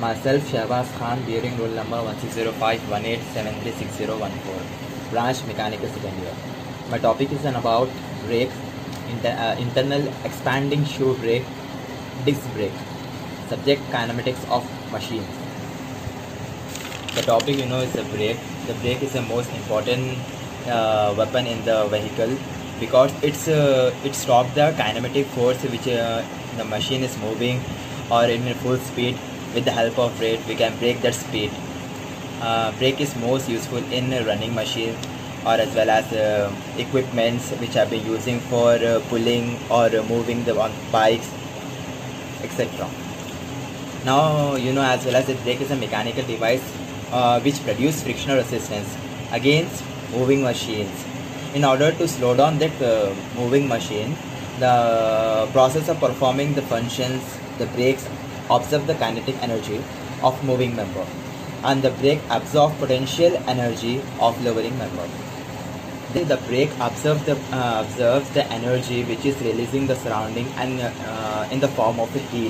Myself, Shahbaz Khan, bearing roll number 160518736014, branch mechanical second year. My topic is about brake, internal expanding shoe brake, disc brake. Subject kinematics of machines. The topic is the brake. The brake is the most important weapon in the vehicle because it stops the kinematic force which the machine is moving or in full speed. With the help of brake, we can brake that speed. Brake is most useful in running machines or as well as equipments which have been using for pulling or moving the bikes, etc. Now as well as the brake is a mechanical device which produce frictional resistance against moving machines. In order to slow down that moving machine, the process of performing the functions, the brakes observe the kinetic energy of moving member and the brake absorb potential energy of lowering member. The brake observes the energy which is releasing the surrounding and in the form of the heat.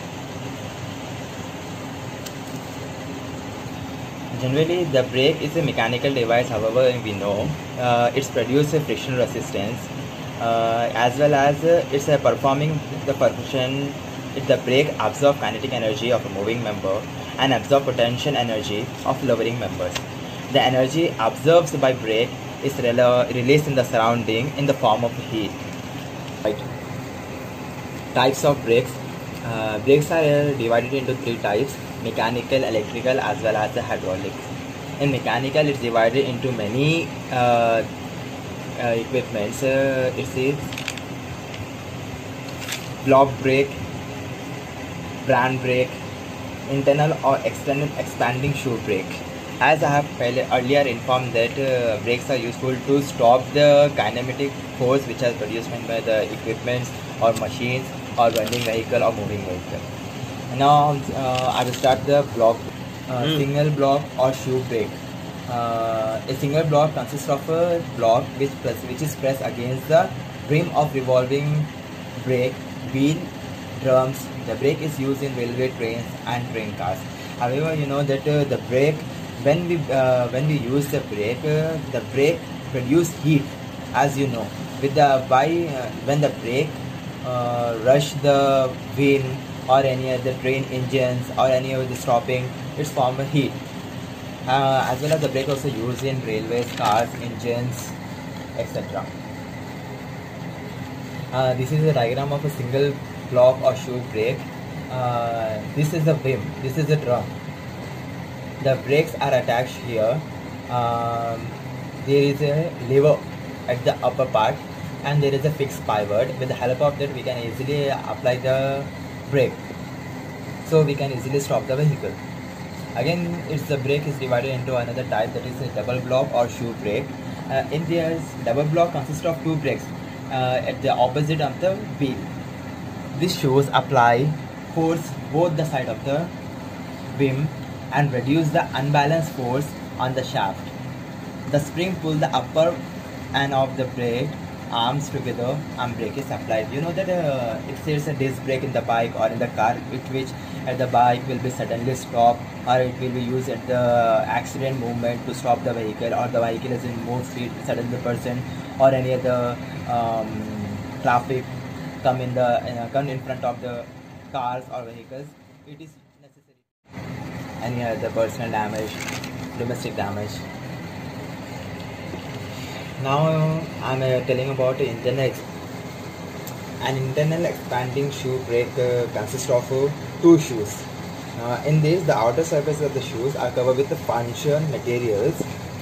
Generally, the brake is a mechanical device. However, we know it's produce a friction resistance as well as it's performing the function. The brake absorb kinetic energy of a moving member and absorb potential energy of lowering members. The energy absorbed by brake is released in the surrounding in the form of heat. Right. Types of brakes. Brakes are divided into three types: mechanical, electrical, as well as the hydraulics. In mechanical, it's divided into many equipments. It is block brake, brand brake, internal or external expanding shoe brake. As I have earlier informed that brakes are useful to stop the kinematic force which is produced by the equipments or machines or running vehicle or moving vehicle. Now I will start the block. Single block or shoe brake. A single block consists of a block which is pressed against the rim of revolving brake wheel drums. The brake is used in railway trains and train cars. However, that the brake, when we use the brake produce heat, as you know. With the when the brake rush the wheel or any other train engines or any of the stopping, it's form a heat. As well as the brake also used in railways, cars, engines, etc. This is a diagram of a single block or shoe brake. This is the rim, this is the drum. The brakes are attached here. There is a lever at the upper part and there is a fixed pivot. With the help of that we can easily apply the brake, so we can easily stop the vehicle. Again, the brake is divided into another type, that is a double block or shoe brake. In this double block consists of two brakes at the opposite of the wheel. These shoes apply force both the side of the rim and reduce the unbalanced force on the shaft. The spring pull the upper end of the brake arms together and brake is applied. You know that if there is a disc brake in the bike or in the car, which at the bike will be suddenly stopped, or it will be used at the accident movement to stop the vehicle, or the vehicle is in more speed, suddenly the person or any other traffic come in front of the cars or vehicles, it is necessary. Any other personal damage, domestic damage. Now I am telling about an internal expanding shoe brake consists of two shoes. In this, the outer surface of the shoes are covered with the friction materials.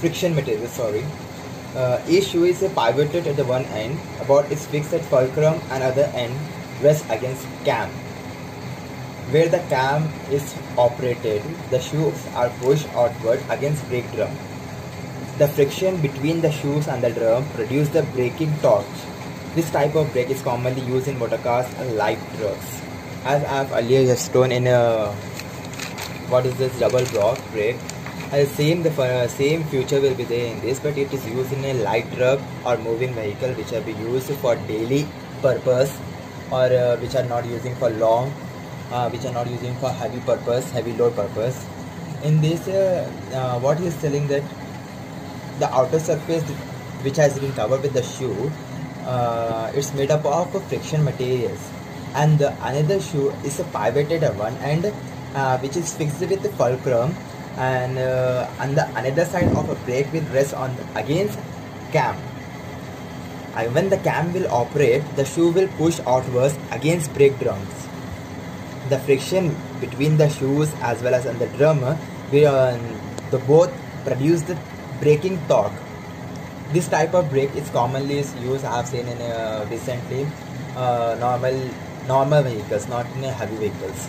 Each shoe is pivoted at the one end, about is fixed at fulcrum, and other end rests against cam. Where the cam is operated, the shoes are pushed outward against brake drum. The friction between the shoes and the drum produce the braking torque. This type of brake is commonly used in motorcars and light trucks. As I have earlier shown in what is this double block brake, the same feature will be there in this, but it is used in a light truck or moving vehicle which are be used for daily purpose or which are not using for long which are not using for heavy purpose, heavy load purpose. In this, what he is telling that the outer surface which has been covered with the shoe, it's made up of friction materials, and the another shoe is a pivoted one, and which is fixed with the fulcrum, and on the another side of a brake will rest on against cam. When the cam will operate, the shoe will push outwards against brake drums. The friction between the shoes as well as on the drum will the both produce the braking torque. This type of brake is commonly used, I have seen in recently normal vehicles, not in heavy vehicles.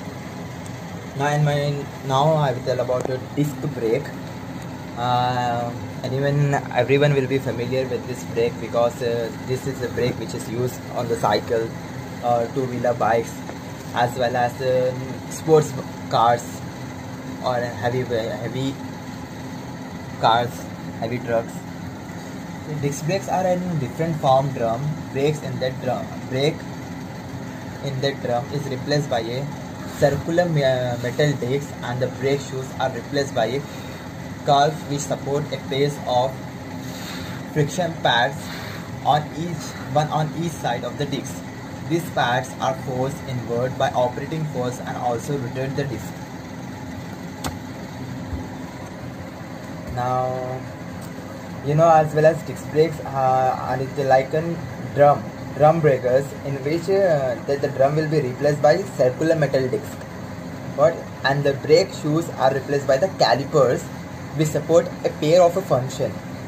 Now I will tell about a disc brake. Everyone will be familiar with this brake, because this is a brake which is used on the cycle, two-wheeler bikes, as well as sports cars or heavy cars, heavy trucks. The disc brakes are in different form drum. Brake in that drum is replaced by a circular metal disc, and the brake shoes are replaced by a curve which support a pair of friction pads on each side of the disc. These pads are forced inward by operating force and also rotate the disc. Now, as well as disc brakes are like a drum breakers, in which the drum will be replaced by circular metal disc. And the brake shoes are replaced by the calipers, which support a pair of a function.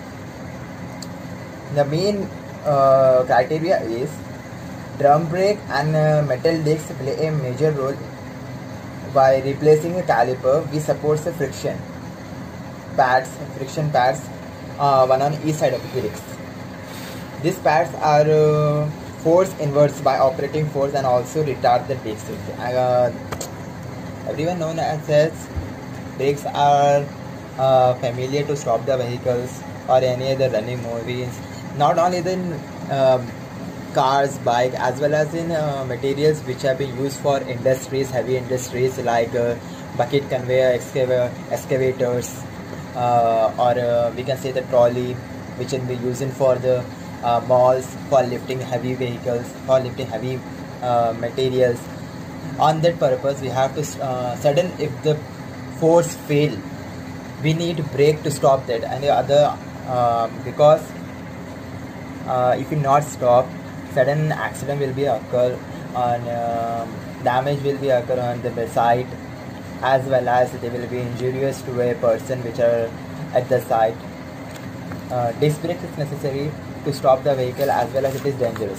The main criteria is drum brake and metal discs play a major role by replacing a caliper, which supports the friction pads, one on each side of the disc. These pads are forced inwards by operating force and also retard the disc. Everyone knows as brakes are familiar to stop the vehicles or any other running movies, not only in cars, bike, as well as in materials which have been used for industries, heavy industries like bucket conveyor, excavators, or we can say the trolley, which can be used for the malls for lifting heavy vehicles, for lifting heavy materials. On that purpose, we have to sudden if the force fail, we need brake to stop that, and the other because if you not stop, sudden accident will be occur, and damage will be occur on the site, as well as they will be injurious to a person which are at the site. Disc brake is necessary to stop the vehicle, as well as it is dangerous.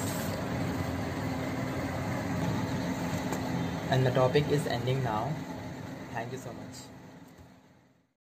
And the topic is ending now. Thank you so much.